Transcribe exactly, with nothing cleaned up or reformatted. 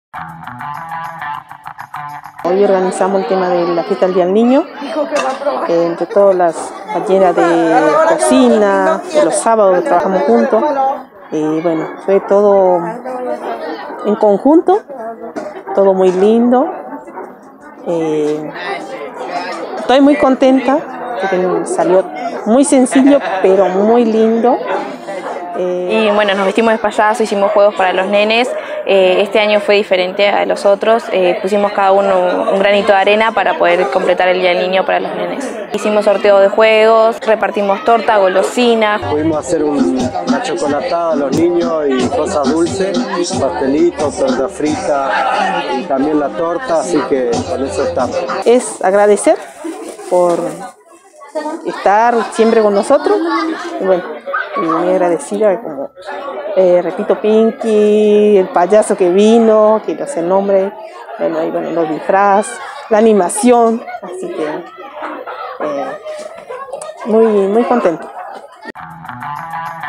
Hoy organizamos el tema de la fiesta del Día del Niño, eh, entre todas las compañeras de cocina, de los sábados trabajamos juntos, y bueno, fue todo en conjunto, todo muy lindo. Eh, estoy muy contenta, porque salió muy sencillo, pero muy lindo. Eh, y bueno, nos vestimos de payaso, hicimos juegos para los nenes. Eh, este año fue diferente a los otros, eh, pusimos cada uno un granito de arena para poder completar el Día del Niño para los nenes. Hicimos sorteo de juegos, repartimos torta, golosinas. Pudimos hacer un, una chocolatada a los niños y cosas dulces, pastelitos, torta frita y también la torta, así que con eso estamos. Es agradecer por estar siempre con nosotros, y bueno, y muy agradecida, como eh, repito, Pinky, el payaso que vino, que no sé el nombre, bueno, y bueno, los disfraz, la animación, así que eh, muy, muy contento.